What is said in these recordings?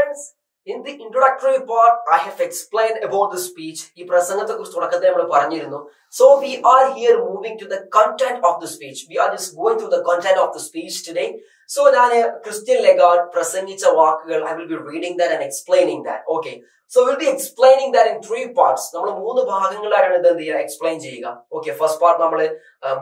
friends, in the introductory part, I have explained about the speech. So we are here moving to the content of the speech. We are just going through the content of the speech today. So Christian Lagarde prasangicha vaakukal, I will be reading that and explaining that. Okay. So we'll be explaining that in three parts. We will explain. Okay, first part that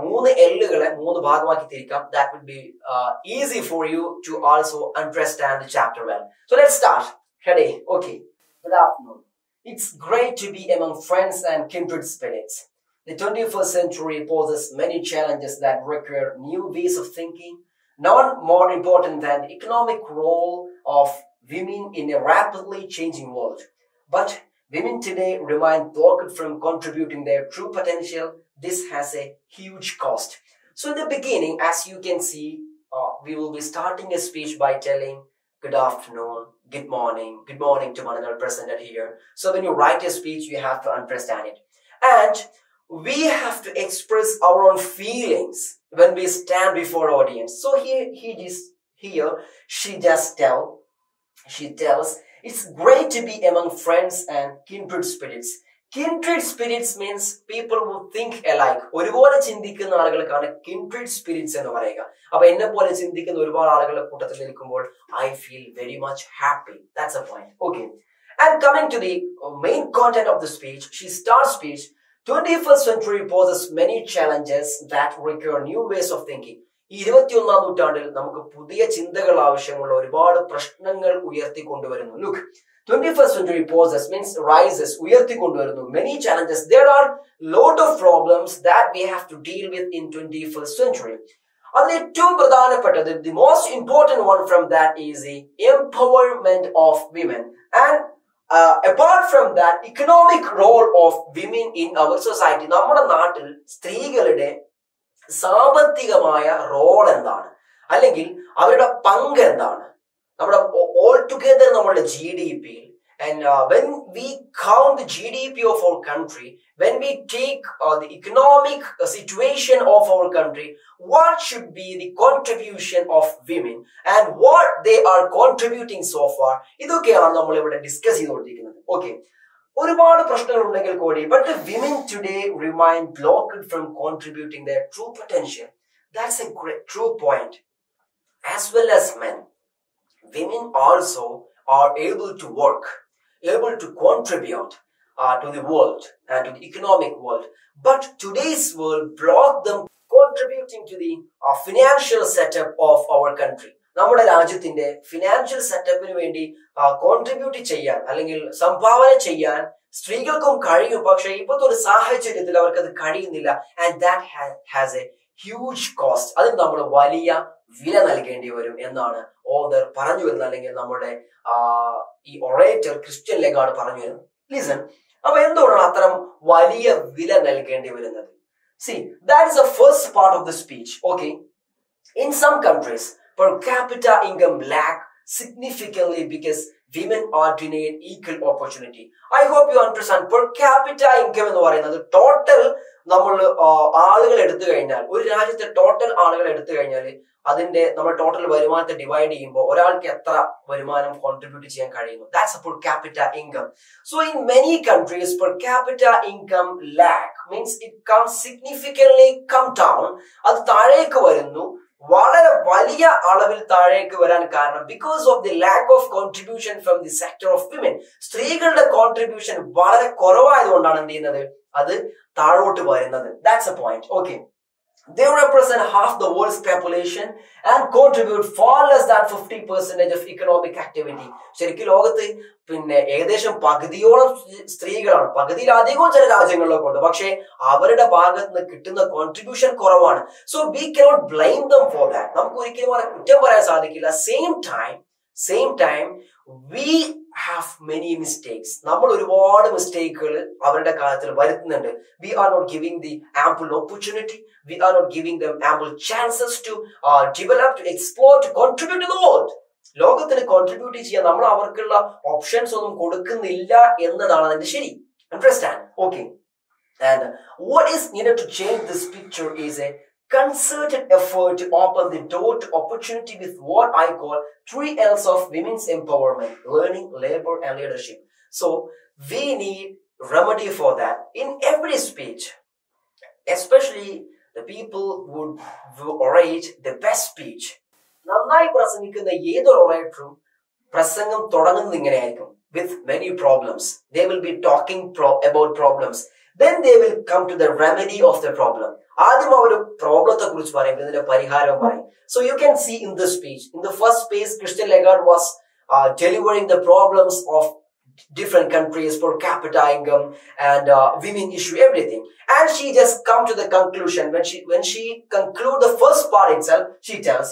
will be easy for you to also understand the chapter well. So let's start. Ready? Okay. Good afternoon. It's great to be among friends and kindred spirits. The 21st century poses many challenges that require new ways of thinking, none more important than the economic role of women in a rapidly changing world. But women today remain blocked from contributing their true potential. This has a huge cost. So in the beginning, as you can see, we will be starting a speech by telling good afternoon, good morning to one another presented here. So when you write a speech, you have to understand it. And we have to express our own feelings when we stand before audience. So she tells, it's great to be among friends and kindred spirits. Kindred spirits means people who think alike. ഒരുപോലെ ചിന്തിക്കുന്ന ആളുകൾക്കാണ് kindred spirits എന്ന് പറയുക. അപ്പോൾ എന്നെ പോലെ ചിന്തിക്കുന്ന ഒരുപാട് ആളുകളുടെ കൂട്ടത്തിൽ നിൽക്കുമ്പോൾ I feel very much happy. That's a point. Okay. And coming to the main content of the speech, she starts speech. 21st century poses many challenges that require new ways of thinking. 21ാം നൂറ്റാണ്ടിൽ നമുക്ക് പുതിയ ചിന്തകൾ ആവശ്യമുള്ള ഒരുപാട് പ്രശ്നങ്ങൾ ഉയർത്തിക്കൊണ്ടുവരുന്നു. Look, 21st century poses means rises, ഉയർത്തിക്കൊണ്ടുവരുന്നു many challenges. There are lot of problems that we have to deal with in 21st century. അതിൽ ഏറ്റവും പ്രധാനപ്പെട്ടത്, the most important one from that is the empowerment of women. And apart from that, economic role of women in our society. നമ്മുടെ നാട്ടിൽ സ്ത്രീകളുടെ സാമ്പത്തികമായ role എന്താണ്, അല്ലെങ്കിൽ അവരുടെ പങ്ക് എന്താണ് നമ്മുടെ ഓൾ ടുഗദർ നമ്മളുടെ GDP. And when we count the GDP of our country, when we take the economic situation of our country, what should be the contribution of women and what they are contributing so far? ഇതൊക്കെയാണ് നമ്മൾ ഇവിടെ discuss ചെയ്തുകൊണ്ടിരിക്കുന്നത്. Okay, ഒരുപാട് പ്രശ്നങ്ങൾ ഉണ്ടെങ്കിൽ കൂടി, but the women today remain blocked from contributing their true potential. That's a great true point. As well as men, women also are able to work, able to contribute to the world and to the economic world. But today's world blocked them contributing to the financial setup of our country. നമ്മുടെ രാജ്യത്തിന്റെ financial സെറ്റപ്പിന് വേണ്ടി contribute ചെയ്യാൻ അല്ലെങ്കിൽ സംഭാവന ചെയ്യാൻ സ്ത്രീകൾക്കും കഴിയും. പക്ഷെ ഇപ്പോഴത്തെ ഒരു സാഹചര്യത്തിൽ അവർക്ക് അത് കഴിയുന്നില്ല. And that has a huge cost. അതിന് നമ്മൾ വലിയ വില നൽകേണ്ടി വരും എന്നാണ് ഓദർ പറഞ്ഞു വരുന്നത്, അല്ലെങ്കിൽ നമ്മുടെ ഈ ഒറേറ്റർ ക്രിസ്ത്യൻ ലെഗാർഡ് പറഞ്ഞു വരുന്നത്. ലിസൺ, അപ്പൊ എന്തുകൊണ്ടാണ് അത്തരം വലിയ വില നൽകേണ്ടി വരുന്നത്? See, that is the first part of the speech. Okay, in some countries per capita income lack significantly because women are denied equal opportunity. I hope you understand. Per capita income എന്ന് പറയുന്നത് total നമ്മൾ ആളുകൾ എടുത്തു കഴിഞ്ഞാൽ, ഒരു രാജ്യത്തെ total ആളുകൾ എടുത്തു കഴിഞ്ഞാൽ അതിന്റെ നമ്മൾ ടോട്ടൽ വരുമാനത്തെ ഡിവൈഡ് ചെയ്യുമ്പോൾ ഒരാൾക്ക് എത്ര വരുമാനം കോൺട്രിബ്യൂട്ട് ചെയ്യാൻ കഴിയുന്നു. That's a per capita income. So in many countries per capita income lack means it comes significantly come down. അത് താഴേക്ക് വരുന്നു, വളരെ വലിയ അളവിൽ താഴേക്ക് വരാൻ കാരണം because of the lack of contribution from the sector of women. സ്ത്രീകളുടെ കോൺട്രിബ്യൂഷൻ വളരെ കുറവായതുകൊണ്ടാണ് എന്ത് ചെയ്യുന്നത്, അത് താഴോട്ട് വരുന്നത്. That's a point. Okay. They represent half the world's population and contribute far less than 50% of economic activity. ശരിക്കും ലോകത്ത് ഏകദേശം പകുതിയോളം സ്ത്രീകളാണ്, പകുതിയിലധികവും ചില രാജ്യങ്ങളിലൊക്കെ ഉണ്ട്. പക്ഷെ അവരുടെ ഭാഗത്ത് നിന്ന് കിട്ടുന്ന കോൺട്രിബ്യൂഷൻ കുറവാണ്. So we cannot blame them for that. നമുക്ക് ഒരിക്കലും അവരെ കുറ്റം പറയാൻ സാധിക്കില്ല. Same time we have many mistakes. നമ്മൾ ഒരുപാട് മിസ്റ്റേക്കുകൾ അവരുടെ കാര്യത്തിൽ വരുത്തുന്നുണ്ട്. We are not giving the ample opportunity. We are not giving them ample chances to develop, to explore, to contribute to the world. ലോകത്തിന് കോൺട്രിബ്യൂട്ട് ചെയ്യാൻ നമ്മൾ അവർക്കുള്ള ഓപ്ഷൻസ് ഒന്നും കൊടുക്കുന്നില്ല എന്നതാണ് അതിന്റെ ശരി. Understand? Okay. And what is needed to change this picture is a concerted effort to open the door to opportunity with what I call 3 L's of women's empowerment: learning, labor, and leadership. So we need remedy for that in every speech, especially the people who orate the best speech. നന്നായി പ്രസംഗിക്കുന്ന ഏതൊരു ഒറേറ്ററും പ്രസംഗം തുടങ്ങുന്നത് ഇങ്ങനെയായിരിക്കും: with many problems. They will be talking about problems. Then they will come to the remedy of the problem. ആദ്യം അവർ പ്രോബ്ലത്തെ കുറിച്ച് പറയും, ഇതിന്റെ പരിഹാരം പറയും. So you can see in this speech, in the first phase, Christine Lagarde was delivering the problems of different countries, per capita income and women issue, everything. And she just come to the conclusion. When she conclude the first part itself, she tells,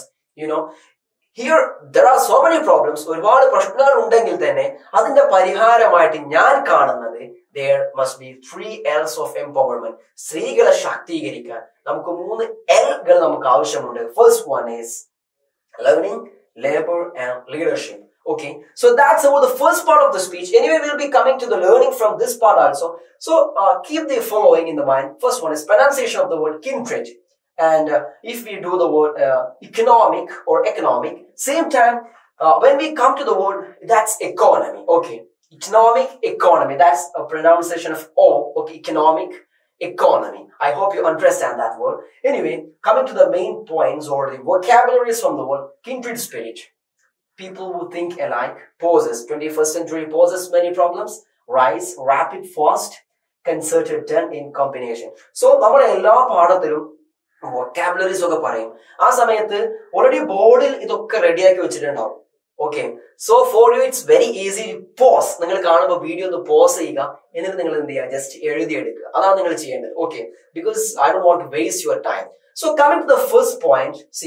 here there are so many problems. ഒരുപാട് പ്രശ്നങ്ങൾ ഉണ്ടെങ്കിൽ തന്നെ അതിന്റെ പരിഹാരമായിട്ട് ഞാൻ കാണുന്നത് there must be 3 L's of empowerment. സ്ത്രീകളെ ശാക്തീകരിക്കാൻ നമുക്ക് 3 Lകൾ നമുക്ക് ആവശ്യമുണ്ട്. First one is learning, labor, and leadership. Okay, so that's about the first part of the speech. Anyway, we'll be coming to the learning from this part also. So keep the following in the mind. First one is pronunciation of the word kindred. And if we do the word economic or economic, same time, when we come to the word, that's economy. Okay, economic, economy, that's a pronunciation of O. Okay, economic, economy. I hope you understand that word. Anyway, coming to the main points or the vocabularies from the word kindred spirit. People who think alike poses, 21st century poses many problems: rise, rapid, fast, concerted, done in combination. So, നമ്മുടെ എല്ലാ പാഠത്തിലും vocabularies ഒക്കെ പറയും. ആ സമയത്ത് already ബോർഡിൽ ഇതൊക്കെ റെഡിയാക്കി വെച്ചിട്ടുണ്ടാവും. Okay, so for you it's very easy to pause. നിങ്ങൾ കാണുമ്പോൾ വീഡിയോ ഒന്ന് പോസ് ചെയ്യുക, എന്നിട്ട് നിങ്ങൾ എന്ത് ചെയ്യുക, ജസ്റ്റ് എഴുതിയെടുക്കുക. അതാണ് നിങ്ങൾ ചെയ്യേണ്ടത്. Okay, because I don't want to waste your time. So coming to the first point, C,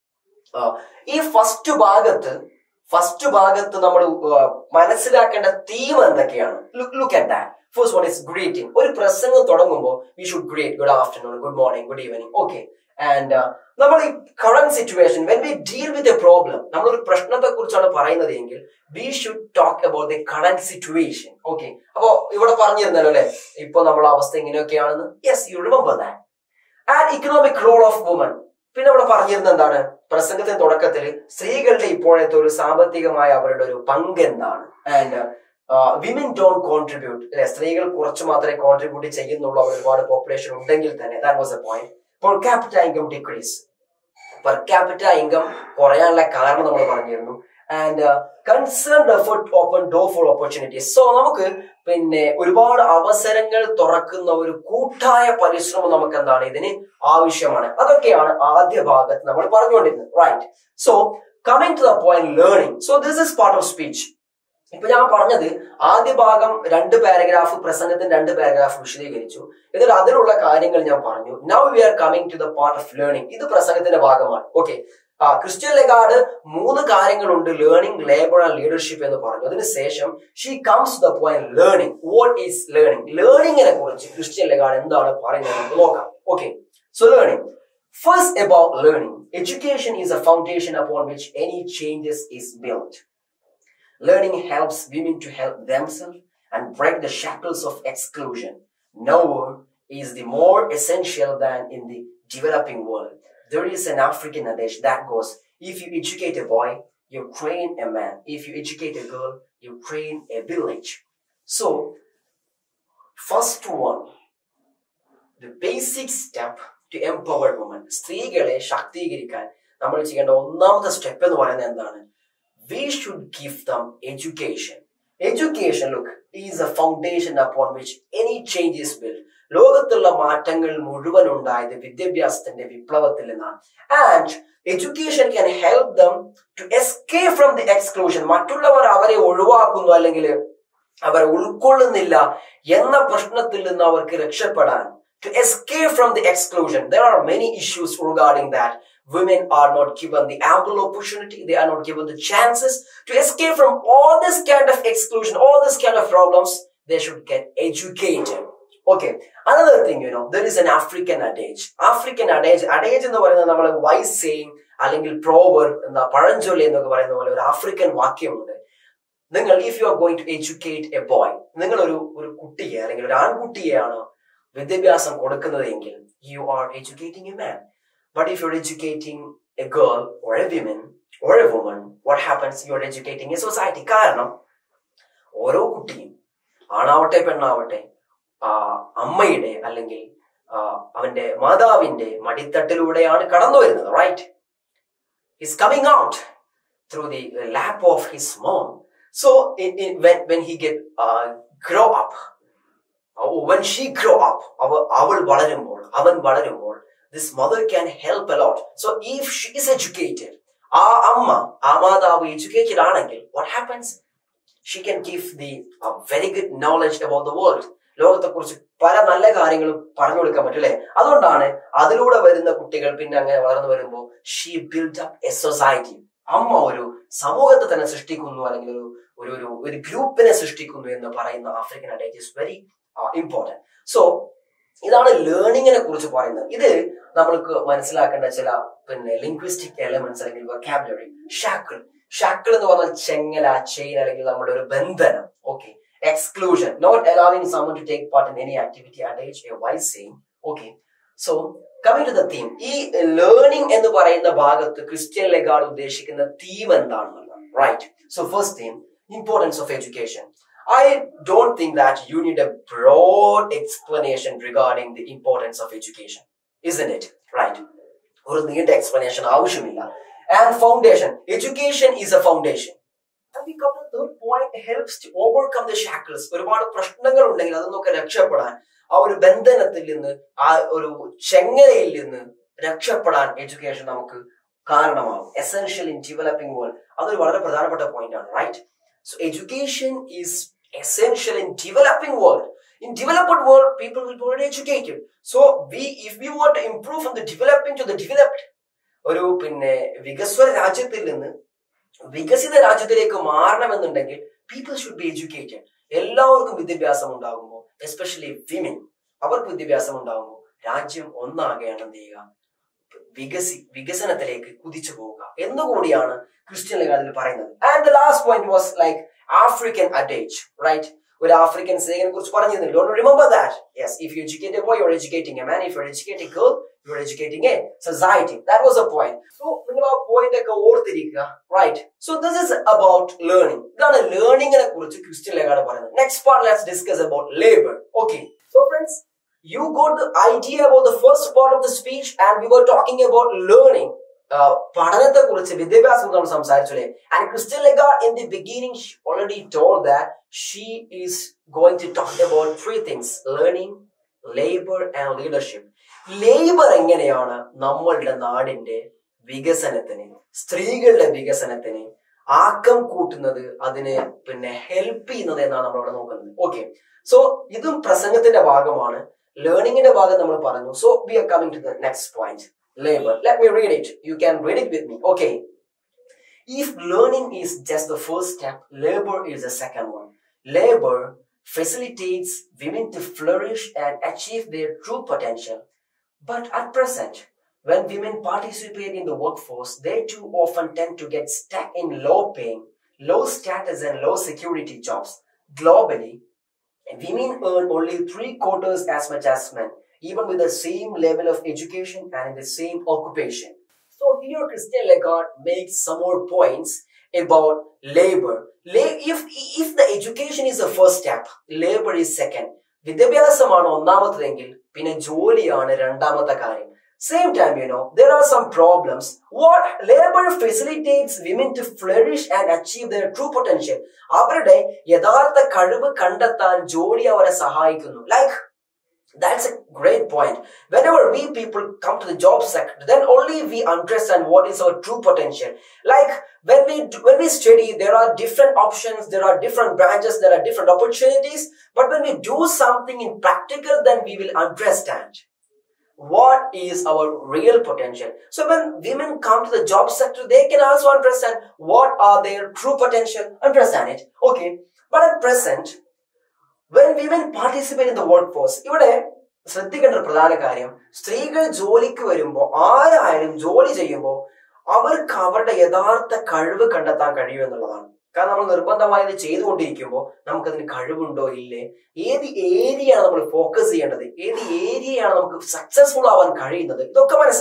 ഈ ഫസ്റ്റ് ഭാഗത്ത് നമ്മൾ മനസ്സിലാക്കേണ്ട തീം എന്തൊക്കെയാണ്? Look at that. First one is greeting. ഒരു പ്രസംഗം തുടങ്ങുമ്പോൾ we should greet, good afternoon, good morning, good evening. Okay, and നമ്മൾ ഈ current situation, when we deal with a problem, നമ്മളൊരു പ്രശ്നത്തെ കുറിച്ചാണ് പറയുന്നത് എങ്കിൽ we should talk about the current situation. Okay, അപ്പോ ഇവിടെ പറഞ്ഞിരുന്നല്ലോ അല്ലെ, ഇപ്പൊ നമ്മളെ അവസ്ഥ ഇങ്ങനെയൊക്കെയാണെന്ന്. Yes, you remember that. And economic role of women. പിന്നെ ഇവിടെ പറഞ്ഞിരുന്ന എന്താണ്? പ്രസംഗത്തിന്റെ തുടക്കത്തിൽ സ്ത്രീകളുടെ ഇപ്പോഴത്തെ ഒരു സാമ്പത്തികമായ അവരുടെ ഒരു പങ്ക് എന്താണ്? ആൻഡ് വിമൻ ഡോണ്ട് കോൺട്രിബ്യൂട്ട്, അല്ലെ, സ്ത്രീകൾ കുറച്ച് മാത്രമേ കോൺട്രിബ്യൂട്ട് ചെയ്യുന്നുള്ളൂ, ഒരുപാട് പോപ്പുലേഷൻ ഉണ്ടെങ്കിൽ തന്നെ. That was a point. Per capita income decrease, per capita income കുറയാനുള്ള കാരണം നമ്മൾ പറഞ്ഞിരുന്നു. And concerned effort open door for opportunities. So നമുക്ക് പിന്നെ ഒരുപാട് അവസരങ്ങൾ തുറക്കുന്ന ഒരു കൂട്ടായ പരിശ്രമം നമുക്ക് എന്താണ് ഇതിന് ആവശ്യമാണ്. അതൊക്കെയാണ് ആദ്യ ഭാഗത്ത് നമ്മൾ പറഞ്ഞുകൊണ്ടിരുന്നത്. Right. So coming to the point learning. So this is part of speech. ഇപ്പൊ ഞാൻ പറഞ്ഞത് ആദ്യ ഭാഗം 2 പാരഗ്രാഫ്, പ്രസംഗത്തിന് 2 പാരഗ്രാഫ് വിശദീകരിച്ചു. എന്നിട്ട് അതിലുള്ള കാര്യങ്ങൾ ഞാൻ പറഞ്ഞു. Now we are coming to the part of learning. ഇത് പ്രസംഗത്തിന്റെ ഭാഗമാണ്. ഓക്കെ, ക്രിസ്റ്റ്യൻ ലെഗാർഡ് 3 കാര്യങ്ങളുണ്ട്: ലേണിംഗ്, ലേബർ ആൻഡ് ലീഡർഷിപ്പ് എന്ന് പറഞ്ഞു. അതിനുശേഷം she comes to the point learning. What is learning? ലേണിംഗിനെ കുറിച്ച് ക്രിസ്റ്റ്യൻ ലെഗാർഡ് എന്താണ് പറയുന്നത് നമുക്ക് നോക്കാം. Okay, so learning. First about learning. Education is a foundation upon which any changes is built. Learning helps women to help themselves and break the shackles of exclusion. Nowhere is the more essential than in the developing world. There is an African adage that goes, if you educate a boy, you train a man. If you educate a girl, you train a village. So, first one, the basic step to empower women. സ്ത്രീകളെ ശാക്തീകരിക്കാൻ നമ്മൾ ചെയ്യേണ്ട ഒന്നാമത്തെ step എന്ന് പറയുന്നത് എന്താണ്? We should give them education. Education, look, is a foundation upon which any change is built. ലോകത്തുള്ള മാറ്റങ്ങൾ മുഴുവൻ ഉണ്ടായത് വിദ്യാഭ്യാസത്തിന്റെ വിപ്ലവത്തിൽ നിന്നാണ്. And education can help them to escape from the exclusion. മറ്റുള്ളവർ അവരെ ഒഴിവാക്കുന്നു അല്ലെങ്കിൽ അവരെ ഉൾക്കൊള്ളുന്നില്ല എന്ന പ്രശ്നത്തിൽ നിന്ന് അവർക്ക് രക്ഷപ്പെടാൻ, to escape from the exclusion. There are many issues regarding that. Women are not given the ample opportunity, they are not given the chances to escape from all this kind of exclusion, all this kind of problems. They should get educated. Okay, another thing, there is an African adage. Adage എന്ന് പറയുന്നത് നമ്മൾ wise saying അല്ലെങ്കിൽ proverb, എന്താ പഴഞ്ചൊല്ലി എന്നൊക്കെ പറയുന്ന പോലെ ഒരു African വാക്യമുണ്ട്. നിങ്ങൾ, if you are going to educate a boy, നിങ്ങൾ ഒരു കുട്ടിയെ അല്ലെങ്കിൽ ഒരു ആൺകുട്ടിയെയാണ് വിദ്യാഭ്യാസം കൊടുക്കുന്നതെങ്കിൽ, you are educating a man. But if you're educating a girl or a woman, what happens? You're educating a society. കാരണം ഓരോ കുട്ടിയും ആണാവട്ടെ പെണ്ണാവട്ടെ അമ്മയുടെ അല്ലെങ്കിൽ അവന്റെ മാതാവിന്റെ മടിത്തട്ടിലൂടെയാണ് കടന്നു വരുന്നത്, right? He's coming out through the lap of his mom. So when he get grow up, when she grow up, അവൻ വളരുമ്പോൾ this mother can help a lot. So if she is educated, ആ മാതാവ് educated ആണെങ്കിൽ, what happens? She can give the very good knowledge about the world. ലോകത്തെക്കുറിച്ച് പല നല്ല കാര്യങ്ങളും പറഞ്ഞു കൊടുക്കാൻ പറ്റും, അല്ലെ? അതുകൊണ്ടാണ് അതിലൂടെ വരുന്ന കുട്ടികൾ പിന്നെ അങ്ങനെ വളർന്നു വരുമ്പോൾ she built up a society. അമ്മ ഒരു സമൂഹത്തെ തന്നെ സൃഷ്ടിക്കുന്നു, അല്ലെങ്കിൽ ഒരു ഗ്രൂപ്പിനെ സൃഷ്ടിക്കുന്നു എന്ന് പറയുന്ന African adage is very important. So ഇതാണ് ലേണിങ്ങിനെ കുറിച്ച് പറയുന്നത്. ഇത് നമ്മൾക്ക് മനസ്സിലാക്കേണ്ട ചില ലിംഗ്വിസ്റ്റിക് എലമെന്റ്സ് അല്ലെങ്കിൽ വൊക്കാബുലറി. ഷാക്കിൾ എന്ന് പറഞ്ഞാൽ ചെങ്ങല, ചെയിൻ, അല്ലെങ്കിൽ നമ്മുടെ ഒരു ബന്ധനം. Okay. Exclusion, not allowing someone to take part in any activity at age, a wise saying. Okay, so coming to the theme, ഈ ലേണിംഗ് എന്ന് പറയുന്ന ഭാഗത്ത് ക്രിസ്ത്യൻ ലെഗാർഡ് ഉദ്ദേശിക്കുന്ന തീം എന്താണെന്നുള്ളത്, right? So first theme, importance of education. I don't think that you need a broad explanation regarding the importance of education, isn't it? Right? ഒരു നീണ്ട explanation ആവശ്യമില്ല. And foundation, education is a foundation. And we come to the third point, helps to overcome the shackles. ഒരുപാട് പ്രശ്നങ്ങൾ ഉണ്ടെങ്കിൽ അതൊന്നൊക്കെ രക്ഷപ്പെടാൻ, ആ ഒരു ബന്ധനത്തിൽ നിന്ന്, ആ ഒരു ചെങ്ങലയിൽ നിന്ന് രക്ഷപ്പെടാൻ എഡ്യൂക്കേഷൻ നമുക്ക് കാരണമാകും. എസെൻഷ്യൽ ഇൻ ഡെവലപ്പിംഗ് വേൾഡ്, അതൊരു വളരെ പ്രധാനപ്പെട്ട പോയിന്റ് ആണ്, right? So education is essential in developing world. In developed world, people will be already educated. So if we want to improve from the developing to the developed, ഒരു വികസ്വര രാജ്യത്തിൽ നിന്ന് വികസിത രാജ്യത്തിലേക്ക് മാറണമെന്നുണ്ടെങ്കിൽ പീപ്പിൾ ഷുഡ് ബി എഡ്യൂക്കേറ്റഡ്. എല്ലാവർക്കും വിദ്യാഭ്യാസം ഉണ്ടാകുമ്പോൾ, എസ്പെഷ്യലി വിമൻ, അവർക്ക് വിദ്യാഭ്യാസം ഉണ്ടാകുമ്പോൾ രാജ്യം ഒന്നാകെയാണ് എന്ത് ചെയ്യുക, വികസനത്തിലേക്ക് കുതിച്ചു പോവുക എന്നുകൂടിയാണ് ക്രിസ്ത്യൻ ലെഗാർഡിൽ പറയുന്നത്. And the last point was like African adage, right? ഒരു ആഫ്രിക്കൻ സേനെ കുറിച്ച് പറഞ്ഞിരുന്നില്ല. Don't remember that? Yes, if you educate a boy, you're educating a man. If you're educating a girl, you're educating a society. That was a point. So നിങ്ങൾ ആ point ഒക്കെ ഓർത്തിരിക്കുക, right? So this is about learning. ഇതാണ് ലേണിംഗിനെ കുറിച്ച് Christine Lagarde പറയുന്നത്. Next part, let's discuss about labor. Okay. So friends, you got the idea about the first part of the speech, and we were talking about learning. പഠനത്തെ കുറിച്ച്, വിദ്യാഭ്യാസം നമ്മൾ സംസാരിച്ചില്ലേ? And Christine Lagarde in the beginning she already told that she is going to talk about three things: learning, labor and leadership. Labor എങ്ങനെയാണ് നമ്മളുടെ നാടിന്റെ വികസനത്തിന്, സ്ത്രീകളുടെ വികസനത്തിന് ആക്കം കൂട്ടുന്നത്, അതിനെ ഹെൽപ്പ് ചെയ്യുന്നത് എന്നാണ് നമ്മളിവിടെ നോക്കുന്നത്. ഓക്കെ. സോ ഇതും പ്രസംഗത്തിന്റെ ഭാഗമാണ്. ലേണിംഗിന്റെ ഭാഗം നമ്മൾ പറഞ്ഞു. So we are coming to the next point. Labor. Let me read it. You can read it with me. Okay. If learning is just the first step, labor is the second one. Labor facilitates women to flourish and achieve their true potential. But at present, when women participate in the workforce, they too often tend to get stuck in low-paying, low-status and low-security jobs. Globally, women earn only 3/4 as much as men, even with the same level of education and in the same occupation. So here Christine Lagarde makes some more points about labor. If the education is the first step, labor is second. വിദ്യാഭ്യാസമാണ് ഒന്നാമത്തേതെങ്കിൽ പിന്നെ ജോലിയാണ് രണ്ടാമത്തെ കാര്യം. Same time, there are some problems. What labor facilitates women to flourish and achieve their true potential. അവരുടെ യഥാർത്ഥ കഴിവ് കണ്ടെത്താൻ ജോലി അവരെ സഹായിക്കുന്നു. Like, that's a great point. Whenever we people come to the job sector, then only we understand what is our true potential. Like when we study, there are different options, there are different branches, there are different opportunities. But when we do something in practical, then we will understand what is our real potential. So when women come to the job sector, they can also understand what are their true potential. Understand it. Okay. But at present, when women participate in the workforce, ഇവിടെ ശ്രദ്ധിക്കേണ്ട ഒരു പ്രധാന കാര്യം, സ്ത്രീകൾ ജോലിക്ക് വരുമ്പോൾ, ആരായാലും ജോലി ചെയ്യുമ്പോൾ അവർക്ക് അവരുടെ യഥാർത്ഥ കഴിവ് കണ്ടെത്താൻ കഴിയും എന്നുള്ളതാണ്. കാരണം നമ്മൾ നിർബന്ധമായി ഇത് ചെയ്തുകൊണ്ടിരിക്കുമ്പോൾ നമുക്കതിന് കഴിവുണ്ടോ ഇല്ലേ, ഏത് ഏരിയയാണ് നമ്മൾ ഫോക്കസ് ചെയ്യേണ്ടത്, ഏത് ഏരിയയാണ് നമുക്ക് സക്സസ്ഫുൾ ആവാൻ കഴിയുന്നത്, ഇതൊക്കെ മനസ്സിലാവും,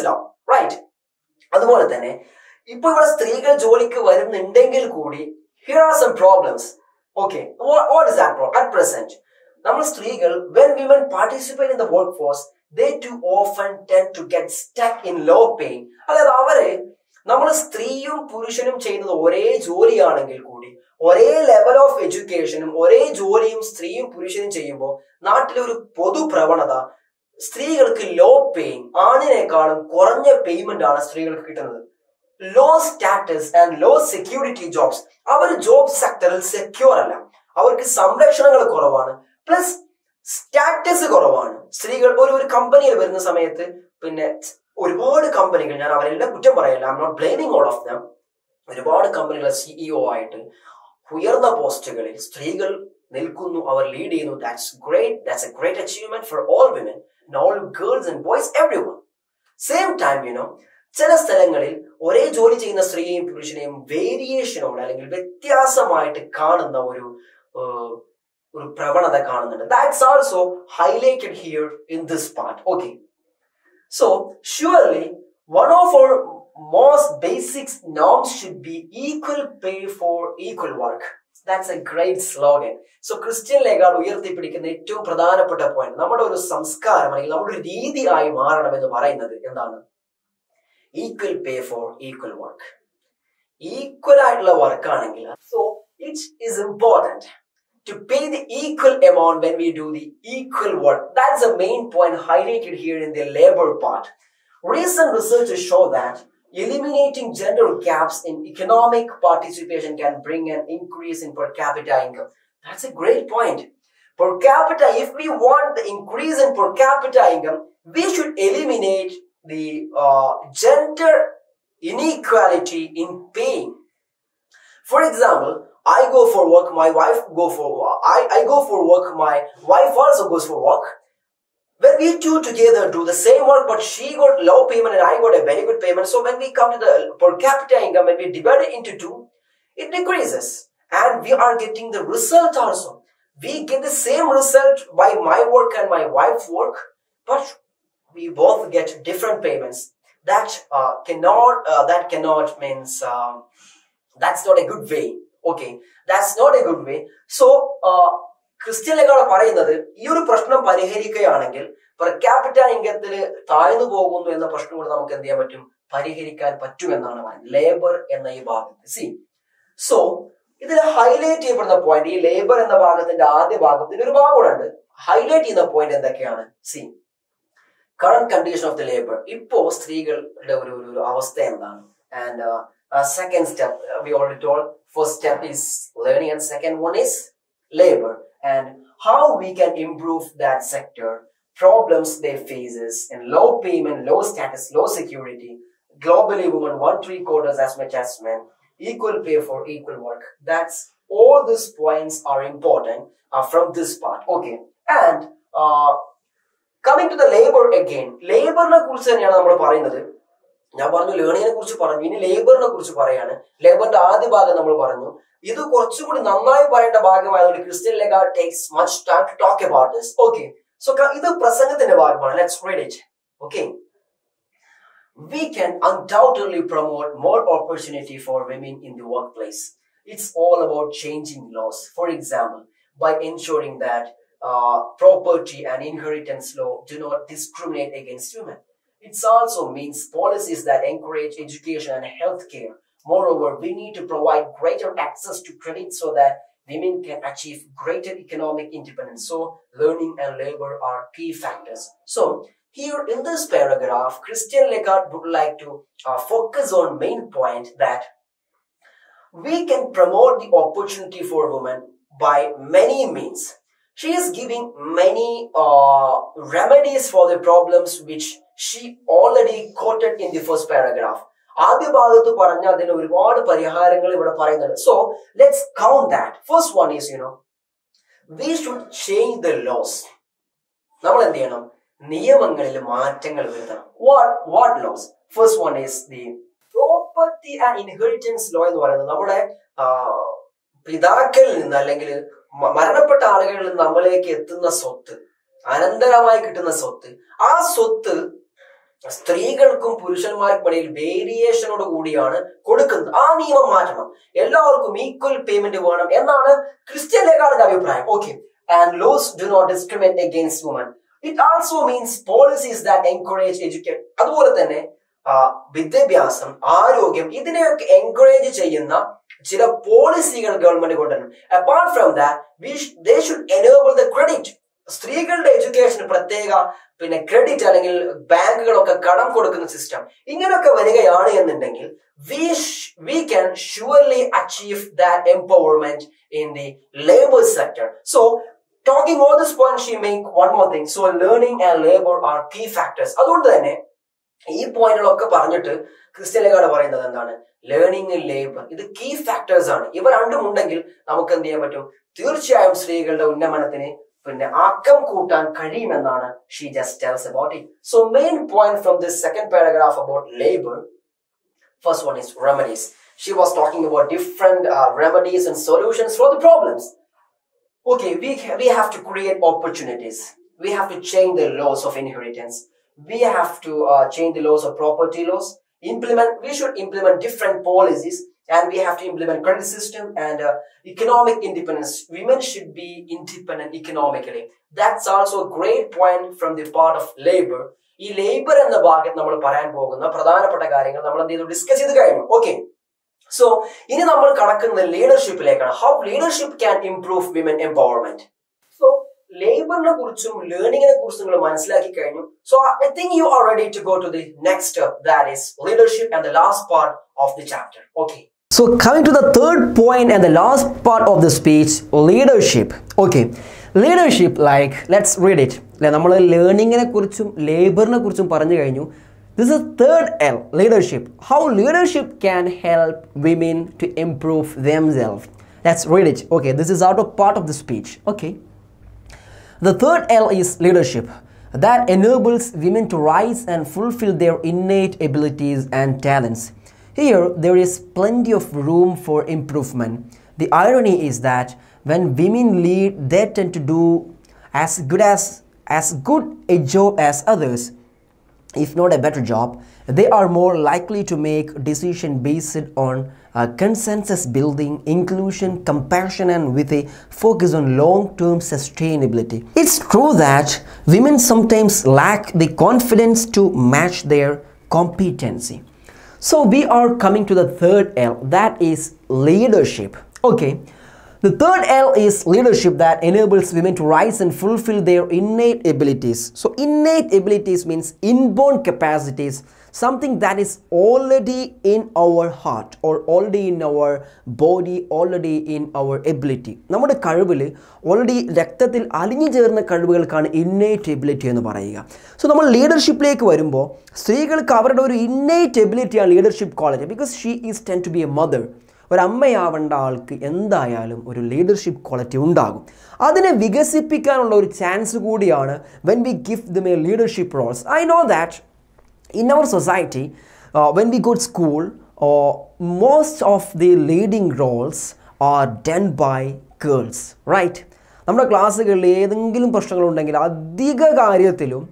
റൈറ്റ്? അതുപോലെ തന്നെ ഇപ്പൊ ഇവിടെ സ്ത്രീകൾ ജോലിക്ക് വരുന്നുണ്ടെങ്കിൽ കൂടി here are some problems. Okay, what is that problem? At present, നമ്മൾ സ്ത്രീകൾ when women participate in the workforce, they too often tend to get stuck in low paying. അതായത് അവര് നമ്മൾ സ്ത്രീയും പുരുഷനും ചെയ്യുന്നത് ഒരേ ജോലിയാണെങ്കിൽ കൂടി ഒരേ ലെവൽ ഓഫ് എഡ്യൂക്കേഷനും ഒരേ ജോലിയും സ്ത്രീയും പുരുഷനും ചെയ്യുമ്പോൾ നാട്ടിലെ ഒരു പൊതു പ്രവണത സ്ത്രീകൾക്ക് ലോ പേയിങ്, ആണിനേക്കാളും കുറഞ്ഞ പേയ്മെന്റ് ആണ് സ്ത്രീകൾക്ക് കിട്ടുന്നത്. Low status and low security jobs. അവർ ജോബ് സെക്ടറിൽ സെക്യൂർ അല്ല, അവർക്ക് സംരക്ഷണങ്ങൾ കുറവാണ്, പ്ലസ് സ്റ്റാറ്റസ് കുറവാണ്. സ്ത്രീകൾ ഒരു കമ്പനിയിൽ വരുന്ന സമയത്ത് പിന്നെ ഒരുപാട് കമ്പനികൾ, ഞാൻ അവരെല്ലാം കുറ്റം പറയല്ല, I am not blaming all of them, ഒരുപാട് കമ്പനികളെ സിഇഒ ആയിട്ട് ഉയർന്ന പോസ്റ്റുകളിൽ സ്ത്രീകൾ നിൽക്കുന്നു, അവർ ലീഡ് ചെയ്യുന്നു. That's a great achievement for all women and all girls and boys, everyone. Same time, ചില സ്ഥലങ്ങളിൽ ഒരേ ജോലി ചെയ്യുന്ന സ്ത്രീയെയും പുരുഷനെയും വേരിയേഷനോട് അല്ലെങ്കിൽ വ്യത്യാസമായിട്ട് കാണുന്ന ഒരു പ്രവണത കാണുന്നുണ്ട്. That's also highlighted here in this part. Okay. So, surely, one of our most basic norms should be equal pay for equal work. That's a great slogan. So, Christine ലേഖകൾ ഉയർത്തിപ്പിടിക്കുന്ന ഏറ്റവും പ്രധാനപ്പെട്ട പോയിന്റ്, നമ്മുടെ ഒരു സംസ്കാരം അല്ലെങ്കിൽ നമ്മുടെ ഒരു രീതി ആയി മാറണം എന്ന് പറയുന്നത് എന്താണ്? Equal pay for equal work. Equal ആയിട്ടുള്ള വർക്ക് ആണെങ്കിൽ, so it is important to pay the equal amount when we do the equal work. That's the main point highlighted here in the labor part. Recent research show that eliminating gender gaps in economic participation can bring an increase in per capita income. That's a great point. Per capita, if we want the increase in per capita income, we should eliminate the gender inequality in paying. For example, I go for work, my wife go for work. I go for work, my wife also goes for work. When we two together do the same work, but she got low payment and I got a very good payment. So when we come to the per capita income, when we divide it into two, it decreases. And we are getting the result also. We get the same result by my work and my wife's work, but we both get different payments. That cannot means, that's not a good way. Okay, that's not a good way. So, Christine ലേഖകൾ പറയുന്നത് ഈ ഒരു പ്രശ്നം പരിഹരിക്കുകയാണെങ്കിൽ per capita ഇൻകത്തിൽ താഴ്ന്നു പോകുന്നു എന്ന പ്രശ്നം കൂടെ നമുക്ക് എന്ത് ചെയ്യാൻ പറ്റും, പരിഹരിക്കാൻ പറ്റുമെന്നാണ് പറയുന്നത് ലേബർ എന്ന ഈ ഭാഗത്ത്. സോ ഇതിൽ ഹൈലൈറ്റ് ചെയ്യപ്പെടുന്ന പോയിന്റ്, ഈ ലേബർ എന്ന ഭാഗത്തിന്റെ ആദ്യ ഭാഗത്തിന് ഒരു ഭാഗം കൂടെ ഉണ്ട്. ഹൈലൈറ്റ് ചെയ്യുന്ന പോയിന്റ് എന്തൊക്കെയാണ്? Current condition of the labour. ഇപ്പോ സ്ത്രീകളുടെ ഒരു അവസ്ഥ എന്താണ്? And second step, we already told, first step is learning and second one is labor, and how we can improve that sector, problems they faces in low payment, low status, low security, globally women 1/3 as much as men, equal pay for equal work. That's all these points are important from this part. Okay, and coming to the labor again, labor ne kurichu thaneyana nammal parayunnathu. ഞാൻ പറഞ്ഞു ലേണിങ്ങിനെ കുറിച്ച് പറഞ്ഞു, ഇനി ലേബറിനെ കുറിച്ച് പറയാണ്. ലേബറിന്റെ ആദ്യ ഭാഗം നമ്മൾ പറഞ്ഞു. ഇത് കുറച്ചുകൂടി നന്നായി പറയേണ്ട ഭാഗമായതുകൊണ്ട് ക്രിസ്ത്യൻ ലേഖ takes much time to talk about this. Okay, so ഇത് പ്രസംഗത്തിന്റെ ഭാഗമാണ്. Let's read it. Okay, we can undoubtedly promote more opportunity for women in the workplace. It's all about changing laws. For example, by ensuring that property and inheritance law do not discriminate against women. It also means policies that encourage education and healthcare. Moreover, we need to provide greater access to credit so that women can achieve greater economic independence. So, learning and labor are key factors. So, here in this paragraph, Christian Leckart would like to focus on main point that we can promote the opportunity for women by many means. She is giving many remedies for the problems which she already quoted in the first paragraph. ആദ്യ ഭാഗത്ത് പറഞ്ഞ അതിന് ഒരുപാട് പരിഹാരങ്ങൾ ഇവിടെ പറയുന്നുണ്ട്. So let's count that. First one is, we should change the laws. നമ്മൾ എന്ത് ചെയ്യണം? നിയമങ്ങളിൽ മാറ്റങ്ങൾ വരുത്തണം. What laws? First one is the property and inheritance law എന്ന് പറയുന്നത് നമ്മുടെ പിതാക്കളിൽ നിന്ന് അല്ലെങ്കിൽ മരണപ്പെട്ട ആളുകളിൽ നിന്ന് നമ്മളിലേക്ക് എത്തുന്ന സ്വത്ത്, അനന്തരമായി കിട്ടുന്ന സ്വത്ത്, ആ സ്വത്ത് സ്ത്രീകൾക്കും പുരുഷന്മാർക്കും ഇടയിൽ വേരിയേഷനോട് കൂടിയാണ് കൊടുക്കുന്നത്. ആ നിയമം മാറ്റണം. എല്ലാവർക്കും ഈക്വൽ പേയ്മെന്റ് വേണം എന്നാണ് ക്രിസ്ത്യൻ ലേഖകളുടെ അഭിപ്രായം. Okay, and laws do not discriminate against women. It also means policies that encourage education. അതുപോലെ തന്നെ വിദ്യാഭ്യാസം, ആരോഗ്യം, ഇതിനെയൊക്കെ എൻകറേജ് ചെയ്യുന്ന ചില പോളിസികൾ ഗവൺമെന്റ് കൊണ്ടുവരണം. Apart from that they should enable the credit. സ്ത്രീകളുടെ എഡ്യൂക്കേഷന് പ്രത്യേക ക്രെഡിറ്റ് അല്ലെങ്കിൽ ബാങ്കുകളൊക്കെ കടം കൊടുക്കുന്ന സിസ്റ്റം ഇങ്ങനെയൊക്കെ വരികയാണ് എന്നുണ്ടെങ്കിൽ we can surely achieve that empowerment in the labor sector. So talking all this point, she make one more thing. So learning and labor are key factors. അതുകൊണ്ട് തന്നെ ഈ പോയിന്റുകളൊക്കെ പറഞ്ഞിട്ട് ക്രിസ്ത്യൻ ലേഖകൾ പറയുന്നത് എന്താണ്? ലേണിംഗ്, ലേബർ, ഇത് കീ ഫാക്ടേഴ്സ് ആണ്. ഇവ രണ്ടും ഉണ്ടെങ്കിൽ നമുക്ക് എന്ത് ചെയ്യാൻ പറ്റും? തീർച്ചയായും സ്ത്രീകളുടെ ഉന്നമനത്തിന് ആക്കം കൂട്ടാൻ കഴിയുമെന്നാണ് she just tells about it. So main point from this second paragraph about labor, first one is remedies. She was talking about different remedies and solutions for the problems. Okay, we have to create opportunities. We have to change the laws of inheritance. We have to change the laws of property laws. We should implement different policies, and we have to implement credit system and economic independence. Women should be independent economically. That's also a great point from the part of labor. ഈ labour എന്ന ഭാഗത്ത് നമ്മൾ പറയാൻ പോകുന്ന പ്രധാനപ്പെട്ട കാര്യങ്ങൾ നമ്മൾ എന്ത് ചെയ്തു? ഡിസ്കസ് ചെയ്ത് കഴിഞ്ഞു. ഓക്കെ, സോ ഇനി നമ്മൾ കടക്കുന്നത് ലീഡർഷിപ്പിലേക്കാണ്. How leadership can improve women empowerment. So ലേബറിനെ കുറിച്ചും ലേണിംഗിനെ കുറിച്ചും നിങ്ങൾ മനസ്സിലാക്കി കഴിഞ്ഞു. So I think you are ready to go to the next step, that is leadership and the last part of the chapter. Okay, so coming to the third point and the last part of the speech, leadership. Okay, leadership, like let's read it. നമ്മൾ ലേണിംഗിനെ കുറിച്ചും ലേബറിനെ കുറിച്ചും പറഞ്ഞു കഴിഞ്ഞു. This is third L, leadership. How leadership can help women to improve themselves. Let's read it. Okay, this is out of part of the speech. Okay, the third L is leadership, that enables women to rise and fulfill their innate abilities and talents. Here there is plenty of room for improvement. The irony is that when women lead, they tend to do as good a job as others, if not a better job. They are more likely to make decisions based on consensus building, inclusion, compassion, and with a focus on long-term sustainability. It's true that women sometimes lack the confidence to match their competency. So we are coming to the third L, that is leadership. Okay, the third L is leadership, that enables women to rise and fulfill their innate abilities. So innate abilities means inborn capacities, something that is already in our heart or already in our body, already in our ability. നമ്മുടെ കഴിവിൽ already രക്തത്തിൽ അലിഞ്ഞു ചേർന്ന കഴിവുകൾക്കാണ് innate ability എന്ന് പറയുക. So നമ്മൾ ലീഡർഷിപ്പിലേക്ക് വരുമ്പോൾ സ്ത്രീകൾക്ക് അവരുടെ ഒരു ഇന്നേറ്റ് എബിലിറ്റിയാണ് leadership quality. Because she is tend to be a mother. ഒരമ്മയാവേണ്ട ആൾക്ക് എന്തായാലും ഒരു ലീഡർഷിപ്പ് ക്വാളിറ്റി ഉണ്ടാകും. അതിനെ വികസിപ്പിക്കാനുള്ള ഒരു ചാൻസ് കൂടിയാണ് when we give them a leadership roles. I know that in our society, when we go to school, most of the leading roles are done by girls, right? നമ്മുടെ ക്ലാസ്സുകളിൽ ഏതെങ്കിലും പ്രശ്നങ്ങളുണ്ടെങ്കിൽ അധിക കാര്യത്തിലും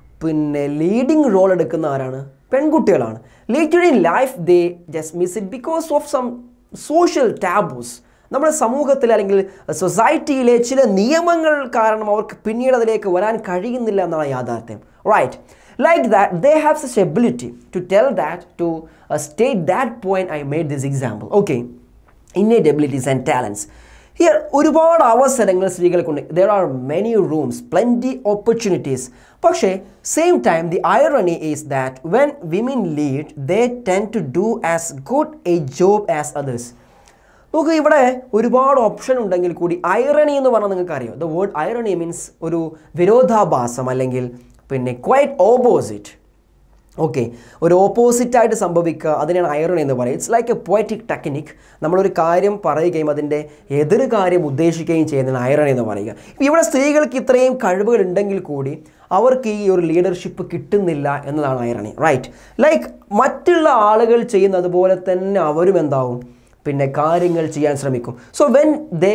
leading role എടുക്കുന്ന ആരാണ്? പെൺകുട്ടികളാണ്. Later in life they just miss it because of some social taboos. നമ്മുടെ സമൂഹത്തിൽ അല്ലെങ്കിൽ സൊസൈറ്റിയിലെ ചില നിയമങ്ങൾ കാരണം അവർക്ക് പിന്നീട് അതിലേക്ക് വരാൻ കഴിയുന്നില്ല എന്നാണ് യാഥാർത്ഥ്യം, right? Like that, they have such ability to tell that, to state that point. I made this example. Okay, innate abilities and talents. Here, ഒരുപാട് അവസരങ്ങൾ സ്ത്രീകൾക്കുണ്ട്. There are many rooms, plenty opportunities. പക്ഷേ same time, the irony is that when women lead, they tend to do as good a job as others. നോക്ക്, ഇവിടെ ഒരുപാട് option ഉണ്ടെങ്കിൽ കൂടി irony എന്ന് പറഞ്ഞാൽ നിങ്ങൾക്ക് അറിയാം. The word irony means ഒരു വിരോധാഭാസം അല്ലെങ്കിൽ ക്വൈറ്റ് ഓപ്പോസിറ്റ്. ഓക്കെ, ഒരു ഓപ്പോസിറ്റായിട്ട് സംഭവിക്കുക, അതിനാണ് ഐറണി എന്ന് പറയുക. It's like a poetic technique. നമ്മളൊരു കാര്യം പറയുകയും അതിൻ്റെ എതിർ കാര്യം ഉദ്ദേശിക്കുകയും ചെയ്യുന്നതാണ് ഐറണി എന്ന് പറയുക. ഇവിടെ സ്ത്രീകൾക്ക് ഇത്രയും കഴിവുകൾ ഉണ്ടെങ്കിൽ കൂടി അവർക്ക് ഈ ഒരു ലീഡർഷിപ്പ് കിട്ടുന്നില്ല എന്നതാണ് ഐറണി, റൈറ്റ്? ലൈക്ക് മറ്റുള്ള ആളുകൾ ചെയ്യുന്നത് പോലെ തന്നെ അവരും എന്താവും കാര്യങ്ങൾ ചെയ്യാൻ ശ്രമിക്കും. So when they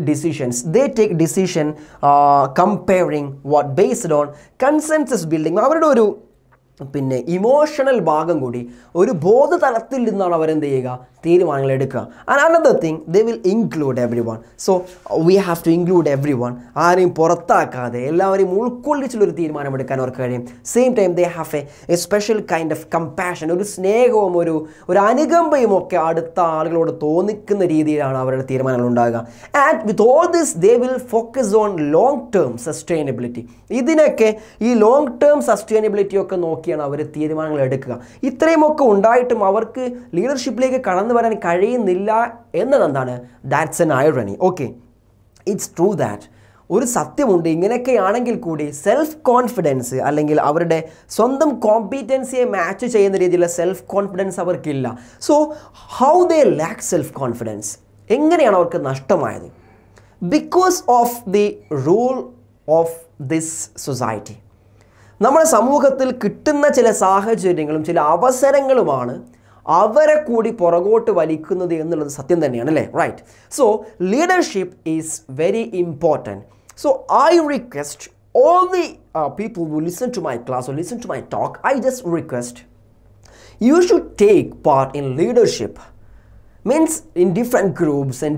take decision comparing what based on consensus building. അവരുടെ ഒരു പിന്നെ ഇമോഷണൽ ഭാഗം കൂടി ഒരു ബോധതലത്തിൽ നിന്നാണ് അവരെന്ത് ചെയ്യുക, തീരുമാനങ്ങൾ എടുക്കുക. And another thing, they will include everyone. So we have to include everyone. ആരെയും പുറത്താക്കാതെ എല്ലാവരെയും ഉൾക്കൊള്ളിച്ചുള്ളൊരു തീരുമാനം എടുക്കാൻ അവർക്ക് കഴിയും. Same time they have a special kind of compassion, ഒരു സ്നേഹവും ഒരു അനുകമ്പയും ഒക്കെ അടുത്ത ആളുകളോട് തോന്നിക്കുന്ന രീതിയിലാണ് അവരുടെ തീരുമാനങ്ങൾ ഉണ്ടാകുക. And with all this they will focus on long term sustainability. ഇതിനൊക്കെ ഈ ലോങ് ടേം സസ്റ്റൈനബിലിറ്റി ഒക്കെ നോക്കിയാണ് അവർ തീരുമാനങ്ങൾ എടുക്കുക. ഇത്രയുമൊക്കെ ഉണ്ടായിട്ടും അവർക്ക് ലീഡർഷിപ്പിലേക്ക് കടന്നു വരാൻ കഴിയുന്നില്ല എന്നതെന്താണ്? That's an irony. Okay, it's true that ഒരു സത്യമുണ്ട്. ഇങ്ങനെയൊക്കെയാണെങ്കിൽ കൂടി സെൽഫ് കോൺഫിഡൻസ് അല്ലെങ്കിൽ അവരുടെ സ്വന്തം കോമ്പീറ്റൻസിയെ മാച്ച് ചെയ്യുന്ന രീതിയിലുള്ള സെൽഫ് കോൺഫിഡൻസ് അവർക്കില്ല. So how they lack self confidence? എങ്ങനെയാണ് അവർക്ക് നഷ്ടമായത്? Because of the rule of this society. നമ്മുടെ സമൂഹത്തിൽ കിട്ടുന്ന ചില സാഹചര്യങ്ങളും ചില അവസരങ്ങളുമാണ് അവരെ കൂടി പുറകോട്ട് വലിക്കുന്നത് എന്നുള്ളത് സത്യം തന്നെയാണ്, അല്ലേ? Right. So leadership is very important. So I request all the people who listen to my class or listen to my talk, I just request you should take part in leadership. Means in different groups and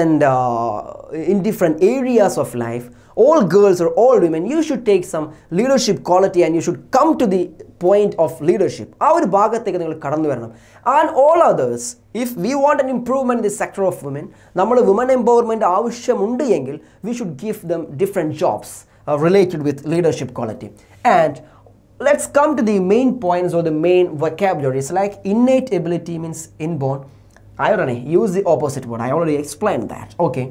in different areas of life, all girls or all women, you should take some leadership quality and you should come to the point of leadership. ആ ഒരു ഭാഗത്തേക്ക് നിങ്ങൾ കടന്നു വരണം. And all others, if we want an improvement in the sector of women, നമ്മൾ women empowerment ആവശ്യമുണ്ട് എങ്കിൽ we should give them different jobs related with leadership quality. And let's come to the main points or the main vocabularies like innate ability means inborn. Irony, use the opposite word. I already explained that. Okay.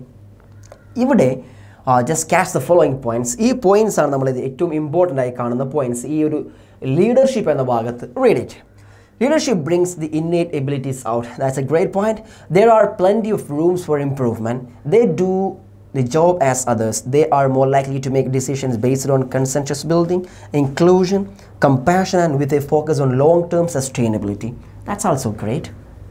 ഇവിടെ just catch the following points. ഈ points ആണ് നമ്മൾ ഏറ്റവും important ആയി കാണുന്ന points. ഈ ഒരു leadership എന്ന ഭാഗത്ത് read it. Leadership brings the innate abilities out. That's a great point. There are plenty of rooms for improvement. They do the job as others. They are more likely to make decisions based on consensus building, inclusion, compassion, and with a focus on long-term sustainability. That's also great.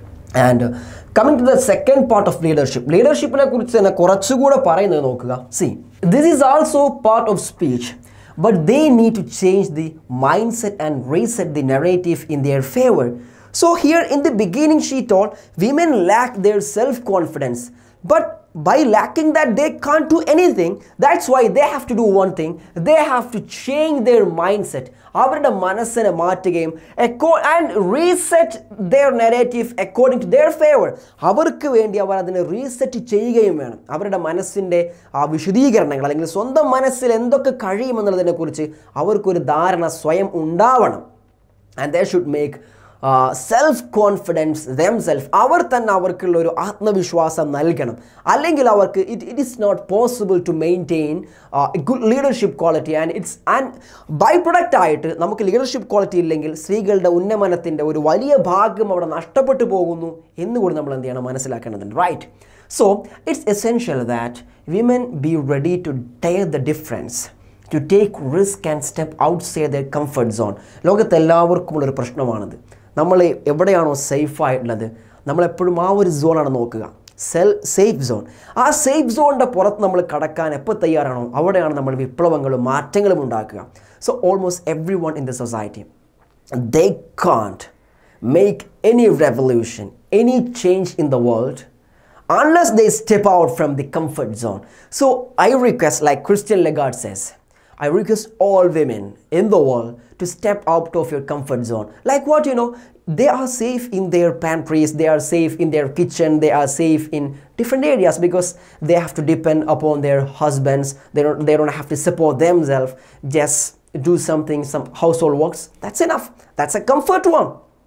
And coming to the second part of leadership, leadershipനെ കുറിച്ച് തന്നെ കുറച്ചുകൂടെ പറയുന്നത് നോക്കുക. See, this is also part of speech, but they need to change the mindset and reset the narrative in their favor. So here in the beginning she told women lack their self-confidence, but by lacking that they can't do anything. That's why they have to do one thing. They have to change their mindset. അവരുടെ മനസ്സിനെ മാറ്റുകയും and reset their narrative according to their favor. അവർക്ക് വേണ്ടി അവർ അതിനെ reset ചെയ്യുകയും വേണം. അവരുടെ മനസ്സിൻ്റെ ആ വിശദീകരണങ്ങൾ അല്ലെങ്കിൽ സ്വന്തം മനസ്സിൽ എന്തൊക്കെ കഴിയുമെന്നുള്ളതിനെക്കുറിച്ച് അവർക്കൊരു ധാരണ സ്വയം ഉണ്ടാവണം. And they should make self confidence themselves. അവർ തന്നെ അവർക്കുള്ള ഒരു ആത്മവിശ്വാസം നൽകണം. അല്ലെങ്കിൽ അവർക്ക് it is not possible to maintain good leadership quality. And by product ആയിട്ട് നമുക്ക് ലീഡർഷിപ്പ് ക്വാളിറ്റി ഇല്ലെങ്കിൽ സ്ത്രീകളുടെ ഉന്നമനത്തിൻ്റെ ഒരു വലിയ ഭാഗം അവിടെ നഷ്ടപ്പെട്ടു പോകുന്നു എന്നുകൂടി നമ്മൾ എന്ത് ചെയ്യണം, മനസ്സിലാക്കേണ്ടതുണ്ട്. Right. So it's essential that women be ready to take the difference, to take risk and step outside their comfort zone. ലോകത്ത് എല്ലാവർക്കുമുള്ളൊരു പ്രശ്നമാണിത്. നമ്മൾ എവിടെയാണോ സേഫായിട്ടുള്ളത് നമ്മളെപ്പോഴും ആ ഒരു സോണാണ് നോക്കുക, സേഫ് സോൺ. ആ സേഫ് സോണിൻ്റെ പുറത്ത് നമ്മൾ കടക്കാൻ എപ്പോൾ തയ്യാറാണോ അവിടെയാണ് നമ്മൾ വിപ്ലവങ്ങളും മാറ്റങ്ങളും ഉണ്ടാക്കുക. So almost everyone in the society, they can't make any revolution, any change in the world unless they step out from the comfort zone. So I request, like Christian Lagarde says, I request all women in the world to step out of your comfort zone. Like what, they are safe in their pantries, they are safe in their kitchen, they are safe in different areas because they have to depend upon their husbands. They don't have to support themselves. Just do something, some household works. That's enough. That's a comfort one.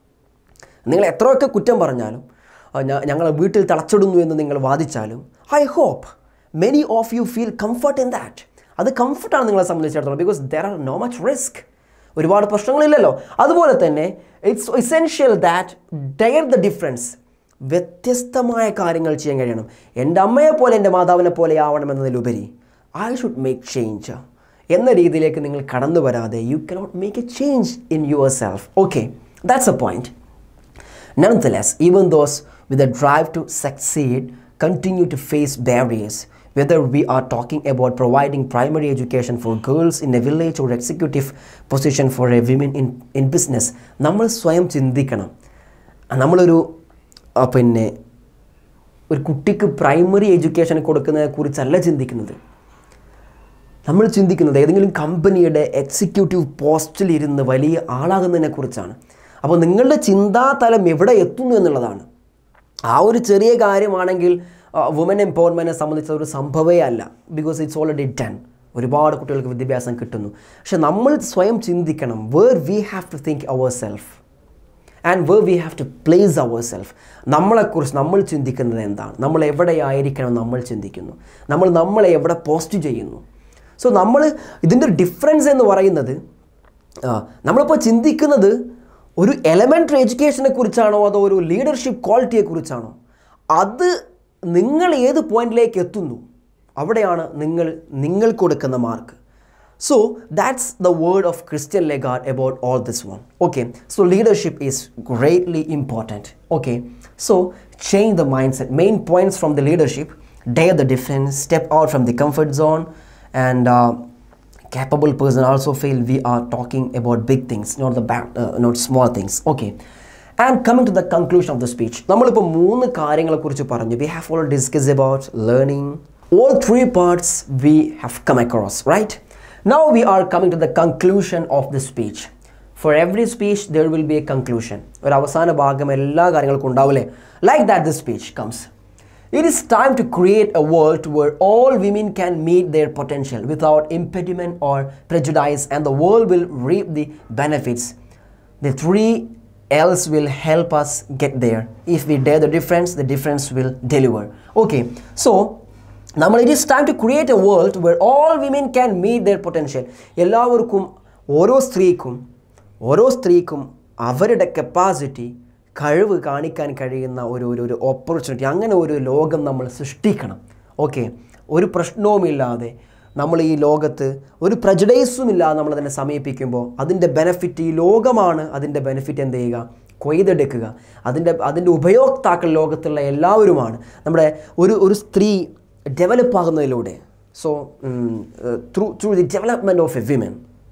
നിങ്ങൾ എത്രയൊക്കെ കുറ്റം പറഞ്ഞാലും ഞങ്ങൾ വീട്ടിൽ തളച്ചിടുന്നു എന്ന് നിങ്ങൾ വാദിച്ചാലും I hope many of you feel comfort in that. അത് കംഫർട്ടാണ് നിങ്ങളെ സംബന്ധിച്ചിടത്തോളം. Because there are no much risk. ഒരുപാട് പ്രശ്നങ്ങളില്ലല്ലോ. അതുപോലെ തന്നെ it's essential that dare the difference. വ്യത്യസ്തമായ കാര്യങ്ങൾ ചെയ്യാൻ കഴിയണം. എൻ്റെ അമ്മയെ പോലെ എൻ്റെ മാതാവിനെ പോലെ ആവണമെന്നതിലുപരി ഐ ഷുഡ് മേക്ക് ചേഞ്ച് എന്ന രീതിയിലേക്ക് നിങ്ങൾ കടന്നു വരാതെ you cannot make a change in yourself. Okay, that's a point. Nonetheless, even those with a drive to succeed continue to face barriers. whether we are talking about providing primary education for girls in a village or executive position for a women in business, നമ്മൾ സ്വയം ചിന്തിക്കണം. നമ്മളൊരു പിന്നെ ഒരു കുട്ടിക്ക് primary education കൊടുക്കുന്നതിനെ കുറിച്ചല്ല ചിന്തിക്കുന്നത്. നമ്മൾ ചിന്തിക്കുന്നത് ഏതെങ്കിലും കമ്പനിയുടെ എക്സിക്യൂട്ടീവ് പോസ്റ്റിൽ ഇരുന്ന് വലിയ ആളാകുന്നതിനെ കുറിച്ചാണ്. അപ്പോൾ നിങ്ങളുടെ ചിന്താതലം എവിടെ എത്തുന്നു എന്നുള്ളതാണ്. ആ ഒരു ചെറിയ കാര്യമാണെങ്കിൽ വുമൻ എംപവർമെൻറ്റിനെ സംബന്ധിച്ച ഒരു സംഭവമേ അല്ല. Because it's already done. ഒരുപാട് കുട്ടികൾക്ക് വിദ്യാഭ്യാസം കിട്ടുന്നു. പക്ഷെ നമ്മൾ സ്വയം ചിന്തിക്കണം, where we have to think ourselves and where we have to place ourselves. നമ്മളെക്കുറിച്ച് നമ്മൾ ചിന്തിക്കുന്നത് എന്താണ്, നമ്മൾ എവിടെയായിരിക്കണം നമ്മൾ ചിന്തിക്കുന്നു, നമ്മളെ എവിടെ പോസ്റ്റ് ചെയ്യുന്നു. സോ നമ്മൾ ഇതിൻ്റെ ഒരു ഡിഫറൻസ് എന്ന് പറയുന്നത്, നമ്മളിപ്പോൾ ചിന്തിക്കുന്നത് ഒരു എലമെൻ്ററി എഡ്യൂക്കേഷനെ കുറിച്ചാണോ അതോ ഒരു ലീഡർഷിപ്പ് ക്വാളിറ്റിയെക്കുറിച്ചാണോ, അത് നിങ്ങൾ ഏത് പോയിന്റിലേക്ക് എത്തുന്നു അവിടെയാണ് നിങ്ങൾ കൊടുക്കുന്ന mark. So that's the word of Christian Lagarde about all this one. Okay, so leadership is greatly important. Okay, so change the mindset. Main points from the leadership: dare the difference, step out from the comfort zone, and capable person. Also feel we are talking about big things, not small things. Okay, and coming to the conclusion of the speech, നമ്മളിപ്പോൾ 3 കാര്യങ്ങളെ കുറിച്ച് പറഞ്ഞു. We have already discussed about learning. All 3 parts we have come across, right? Now we are coming to the conclusion of the speech. For every speech there will be a conclusion. ഒരു അവസാന ഭാഗം എല്ലാ കാര്യങ്ങൾക്കും ഉണ്ടാവില്ലേ? Like that the speech comes. It is time to create a world where all women can meet their potential without impediment or prejudice, and the world will reap the benefits. The 3 L's will help us get there. If we dare the difference will deliver. Okay, so it is time to create a world where all women can meet their potential. എല്ലാവർക്കും ഓരോ സ്ത്രീക്കും അവരുടെ capacity, കഴിവ് കാണിക്കാൻ കഴിയുന്ന ഒരു opportunity, അങ്ങനെ ഒരു ലോകം നമ്മൾ സൃഷ്ടിക്കണം. ഓക്കെ, ഒരു പ്രശ്നവുമില്ലാതെ നമ്മൾ ഈ ലോകത്ത് ഒരു പ്രജുഡൈസും ഇല്ലാതെ നമ്മളതിനെ സമീപിക്കുമ്പോൾ അതിൻ്റെ ബെനഫിറ്റ്, ഈ ലോകമാണ് അതിൻ്റെ ബെനഫിറ്റ് എന്ത് ചെയ്യുക, കൊയ്തെടുക്കുക. അതിൻ്റെ ഉപയോക്താക്കൾ ലോകത്തുള്ള എല്ലാവരുമാണ്. നമ്മുടെ ഒരു സ്ത്രീ ഡെവലപ്പ് ആകുന്നതിലൂടെ, so through the development of a women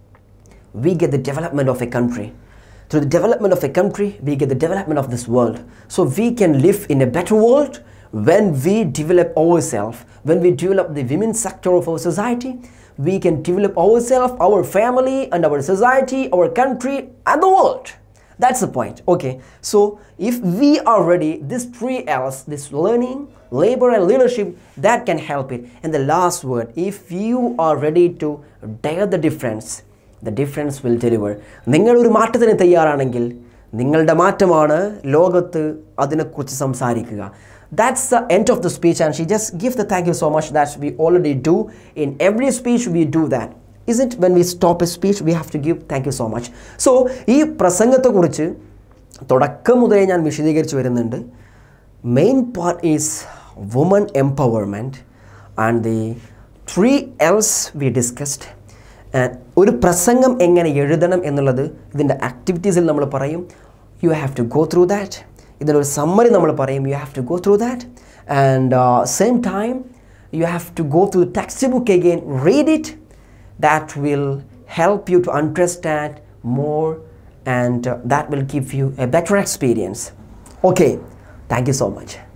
we get the development of a country. Through the development of a country we get the development of this world. So we can live in a better world when we develop ourselves, when we develop the women's sector of our society. We can develop ourselves, our family and our society, our country and the world. That's the point. Okay, so if we are ready, this 3 L's, this learning, labor and leadership, that can help it. And the last word, if you are ready to dare the difference will deliver. നിങ്ങൾ ഒരു മാറ്റത്തിന് തയ്യാറാണെങ്കിൽ നിങ്ങളുടെ മാറ്റമാണ് ലോകത്ത് അതിനെക്കുറിച്ച് സംസാരിക്കുക. That's the end of the speech, and she just gives the thank you so much that we already do. In every speech we do that. Isn't when we stop a speech we have to give thank you so much. So ഈ പ്രസംഗത്തെക്കുറിച്ച് തുടക്കം മുതലേ ഞാൻ വിശദീകരിച്ചു വരുന്നുണ്ട്. Main part is woman empowerment and the 3 L's we discussed. ഒരു പ്രസംഗം എങ്ങനെ എഴുതണം എന്നുള്ളത് ഇതിൻ്റെ ആക്ടിവിറ്റീസിൽ നമ്മൾ പറയും. You have to go through that. ഇതിനൊരു സമ്മറി നമ്മൾ പറയും. You have to go through that. And same time you have to go through the textbook again, read it. That will help you to understand more, and that will give you a better experience. Okay, thank you so much.